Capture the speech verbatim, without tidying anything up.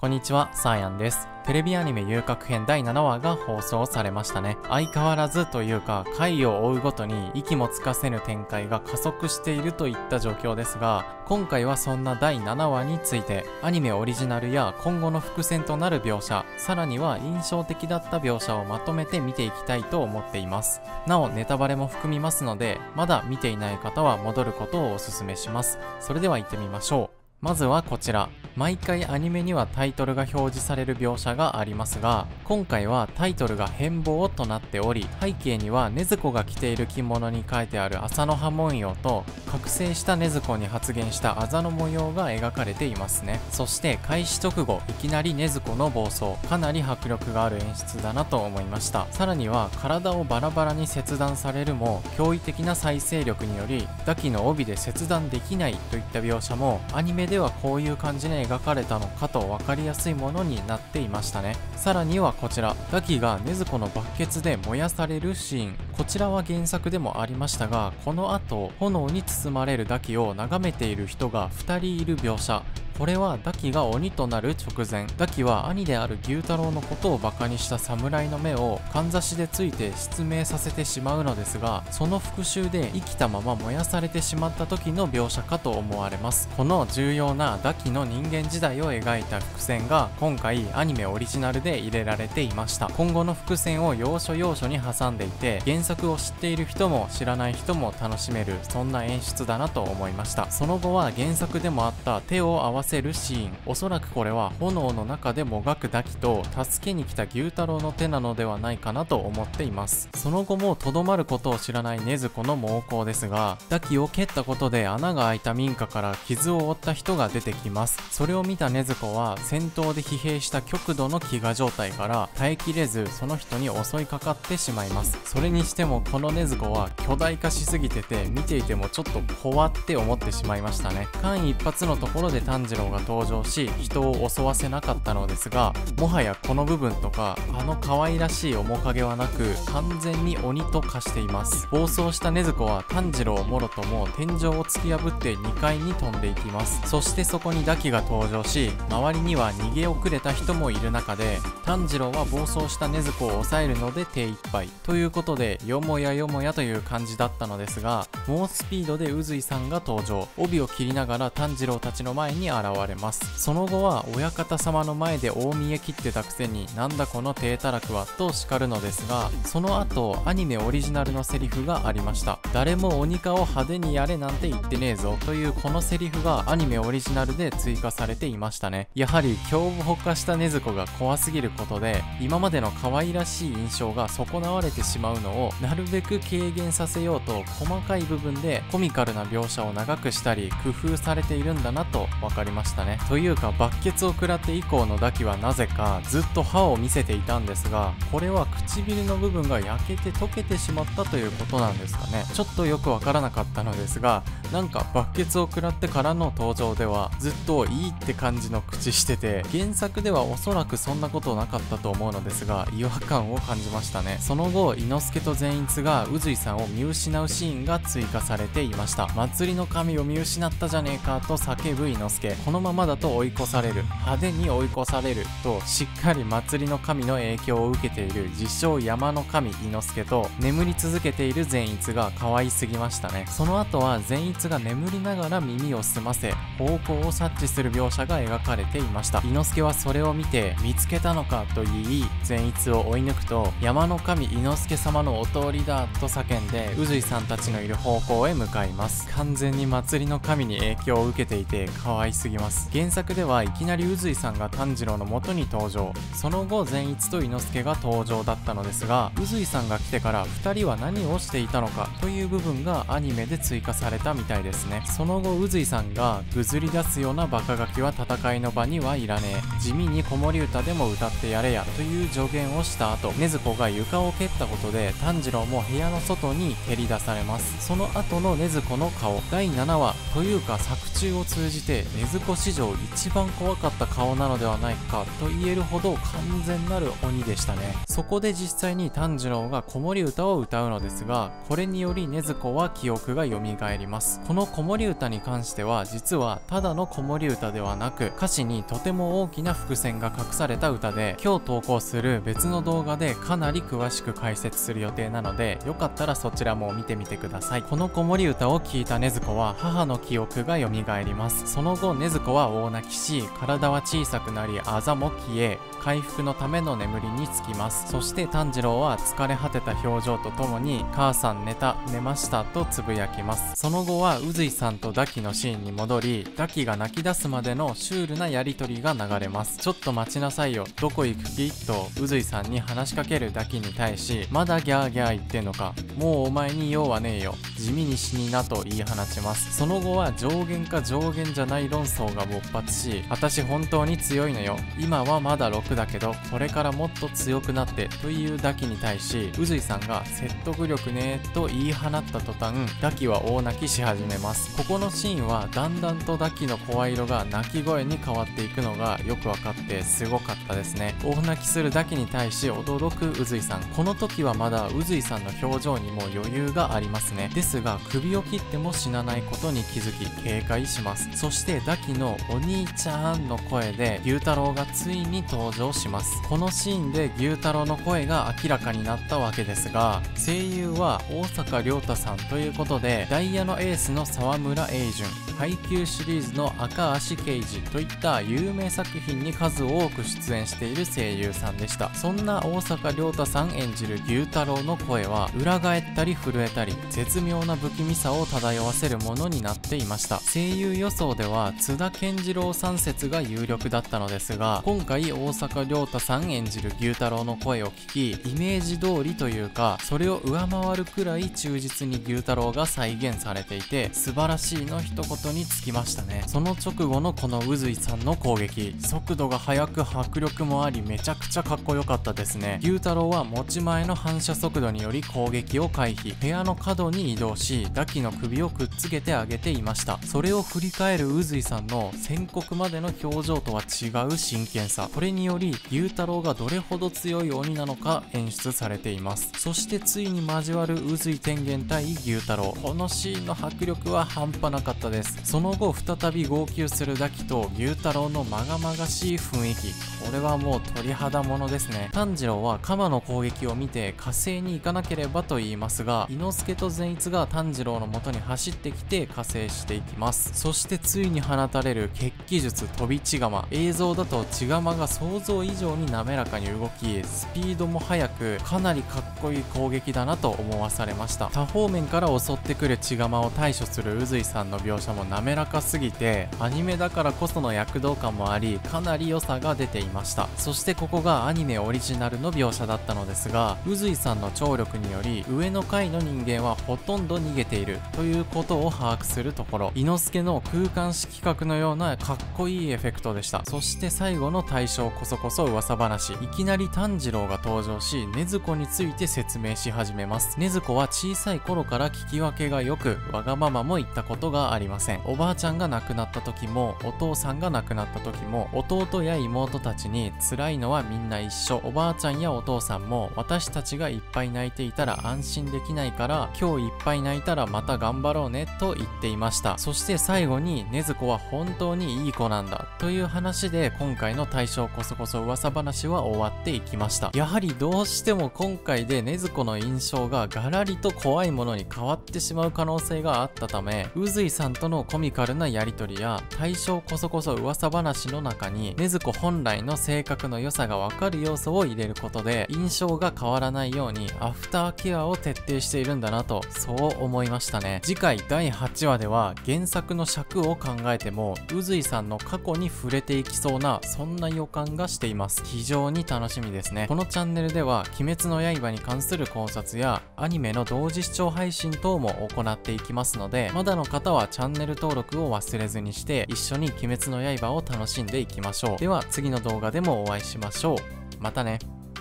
こんにちは、サーヤンです。テレビアニメ遊郭編だいななわが放送されましたね。相変わらずというか、回を追うごとに息もつかせぬ展開が加速しているといった状況ですが、今回はそんなだいななわについて、アニメオリジナルや今後の伏線となる描写、さらには印象的だった描写をまとめて見ていきたいと思っています。なお、ネタバレも含みますので、まだ見ていない方は戻ることをお勧めします。それでは行ってみましょう。まずはこちら。毎回アニメにはタイトルが表示される描写がありますが、今回はタイトルが変貌となっており、背景には禰豆子が着ている着物に書いてある麻の葉文様と、覚醒した禰豆子に発現したあざの模様が描かれていますね。そして開始直後、いきなり禰豆子の暴走、かなり迫力がある演出だなと思いました。さらには体をバラバラに切断されるも、驚異的な再生力によりダキの帯で切断できないといった描写もアニメではこういう感じで描かれたのかと分かりやすいものになっていましたね。さらにはこちら、ダキが禰豆子のバケツで燃やされるシーン、こちらは原作でもありましたが、この後炎に包まれるダキを眺めている人がふたりいる描写、これはダキが鬼となる直前、ダキは兄である牛太郎のことをバカにした侍の目をかんざしでついて失明させてしまうのですが、その復讐で生きたまま燃やされてしまった時の描写かと思われます。この重要なダキの人間時代を描いた伏線が今回アニメオリジナルで入れられていました。今後の伏線を要所要所に挟んでいて、原作を知っている人も知らない人も楽しめる、そんな演出だなと思いました。その後は原作でもあった手を合わせるシーン、おそらくこれは炎の中でもがくダキと助けに来た牛太郎の手なのではないかなと思っています。その後もとどまることを知らない禰豆子の猛攻ですが、ダキを蹴ったことで穴が開いた民家から傷を負った人が出てきます。それを見た禰豆子は戦闘で疲弊した極度の飢餓状態から耐えきれず、その人に襲いかかってしまいます。それにしてもこの禰豆子は巨大化しすぎてて、見ていてもちょっと怖って思ってしまいましたね。間一髪のところで炭治郎が登場し、人を襲わせなかったのですが、もはやこの部分とかあの可愛らしい面影はなく、完全に鬼と化しています。暴走した禰豆子は炭治郎もろとも天井を突き破ってにかいに飛んでいきます。そしてそこにダキが登場し、周りには逃げ遅れた人もいる中で、炭治郎は暴走した禰豆子を抑えるので手一杯ということで、よもやよもやという感じだったのですが、猛スピードで宇髄さんが登場、帯を切りながら炭治郎たちの前に現れます。その後は親方様の前で大見え切ってたくせになんだこの低たらくはと叱るのですが、その後アニメオリジナルのセリフがありました。誰も鬼化を派手にやれなんて言ってねえぞというこのセリフがアニメオリジナルで追加されていましたね。やはり凶暴化した禰豆子が怖すぎることで、今までの可愛らしい印象が損なわれてしまうのをなるべく軽減させようと、細かい部分でコミカルな描写を長くしたり工夫されているんだなと分かりましたね。というかバッケツを食らって以降のダキはなぜかずっと歯を見せていたんですが、これは唇の部分が焼けて溶けてしまったということなんですかね。ちょっとよくわからなかったのですが、なんかバッケツを食らってからの登場ではずっといいって感じの口してて、原作ではおそらくそんなことなかったと思うのですが、違和感を感じましたね。その後伊之助と善逸が宇髄さんを見失うシーンが追加されていました。祭りの神を見失ったじゃねえかと叫ぶ伊之助、このままだと追い越される、派手に追い越されるとしっかり祭りの神の影響を受けている自称山の神伊之助と眠り続けている善逸が可愛すぎましたね。その後は善逸が眠りながら耳を澄ませ方向を察知する描写が描かれていました。伊之助はそれを見て見つけたのかと言い、善逸を追い抜くと山の神伊之助様のお通りだと叫んで宇髄さんたちのいる方向へ向かいます。完全に祭りの神に影響を受けていて可愛すぎます。原作ではいきなり宇髄さんが炭治郎の元に登場、その後善逸と伊之助が登場だったのですが、宇髄さんが来てからふたりは何をしていたのかという部分がアニメで追加されたみたいですね。その後宇髄さんがぐずり出すようなバカガキは戦いの場にはいらねえ、地味に子守歌でも歌ってやれやという助言をした後、禰豆子が床を蹴ったことで炭治郎も部屋の外に蹴り出されます。その後の禰豆子の顔、だいななわというか作中を通じて禰豆子史上一番怖かった顔なのではないかと言えるほど完全なる鬼でしたね。そこで実際に炭治郎が子守歌を歌うのですが、これにより禰豆子は記憶が蘇ります。この子守歌に関しては実はただの子守歌ではなく、歌詞にとても大きな伏線が隠された歌で、今日投稿する別の動画でかなり詳しく解説する予定なので、よかったらそちらも見てみてください。この子守歌を聞いた禰豆子は母の記憶が蘇ります。その後禰豆子は大泣きし、体は小さくなりあざも消え、回復のための眠りにつきます。そして炭治郎は疲れ果てた表情とともに母さん寝た寝ましたとつぶやきます。その後は宇髄さんとダキのシーンに戻り、ダキが泣き出すまでのシュールなやりとりが流れます。ちょっと待ちなさいよ、どこ行く気と宇髄さんに話しかけるダキに対し、まだギャーギャー言ってんのか、もうお前に用はねえよ、地味に死になと言い放ちます。その後は上限か上限じゃない論争が勃発し、私本当に強いのよ、今はまだろくだけどこれからもっと強くなってというダキに対し、宇髄さんが説得力ねーと言い放った途端、ダキは大泣きし始めます。ここのシーンはだんだんとダキの声色が泣き声に変わっていくのがよく分かってすごかったですね。大泣きするダキに対し驚く宇髄さん、この時はまだ宇髄さんの表情にも余裕がありますね。ですが首を切っても死なないことに気づき警戒します。そしてダキのお兄ちゃんの声で牛太郎がついに登場します。このシーンで牛太郎の声が明らかになったわけですが、声優は大坂涼太さんということで、ダイヤのエースの沢村栄順、配給シリーズの赤足刑事といった有名作品に数多く出演している声優さんでした。そんな大坂涼太さん演じる牛太郎の声は裏返ったり震えたり絶妙な不気味さを漂わせるものになっていました。声優予想では津田健次郎さん説が有力だったのですが、今回大坂涼太さん演じる牛太郎の声を聞き、イメージ通りというかそれを上回るくらい忠実に牛太郎が再現されていて、素晴らしいの一言につきましたね。その直後のこの宇髄さんの攻撃、速度が速く迫力もありめちゃくちゃかっこよかったですね。牛太郎は持ち前の反射速度により攻撃を回避、部屋の角に移動しダキの首をくっつけてあげていました。それを振り返る宇髄さんの宣告までの表情とは違う真剣さ、これにより牛太郎がどれほど強い鬼なのか演出されています。そしてついに交わる宇髄天元対牛太郎、このシーンの迫力は半端なかったです。その後再び号泣するダキと牛太郎のまがまがしい雰囲気、これはもう鳥肌ものですね。炭治郎は鎌の攻撃を見て火星に行かなければと言いますが、伊之助と善逸が炭治郎の元に走ってきて加勢していきます。そしてついに放たれる血気術飛び血釜、映像だと血釜が想像以上に滑らかに動き、スピードも速くかなりかっこいい攻撃だなと思わされました。多方面から襲ってくる血釜を対処する宇髄さんの描写も滑らかすぎて、アニメだからこその躍動感もあり、かなり良さが出ていました。そしてここがアニメオリジナルの描写だったのですが、宇髄さんの聴力により上の階の人間はほとんど逃げているということを把握するところ、伊之助の空間式企画のようなかっこいいエフェクトでした。そして最後の大将こそこそ噂話、いきなり炭治郎が登場し禰豆子について説明し始めます。禰豆子は小さい頃から聞き分けが良く、わがままも言ったことがありません。おばあちゃんが亡くなった時もお父さんが亡くなった時も弟や妹たちに辛いのはみんな一緒、おばあちゃんやお父さんも私たちがいっぱい泣いていたら安心できないから今日いっぱい泣いたらまた頑張ろうねと言っていました。そして最後に禰豆子は本当にいい子なんだという話で今回の大将こそこそ噂話は終わっていきました。やはりどうしても今回で禰豆子の印象がガラリと怖いものに変わってしまう可能性があったため、宇髄さんとのコミカルなやりとりや大将こそこそ噂話の中に禰豆子本来の性格の良さがわかる要素を入れることで印象が変わらないようにアフターケアを徹底しているんだなと、そう思いましたね。次回だいはちわでは原作の尺を考えても宇髄さんの過去に触れていきそうな、そんな予感がしています。非常に楽しみですね。このチャンネルでは鬼滅の刃に関する考察やアニメの同時視聴配信等も行っていきますので、まだの方はチャンネル登録を忘れずにして一緒に鬼滅の刃を楽しんでいきましょう。では次の動画でもお会いしましょう。またね。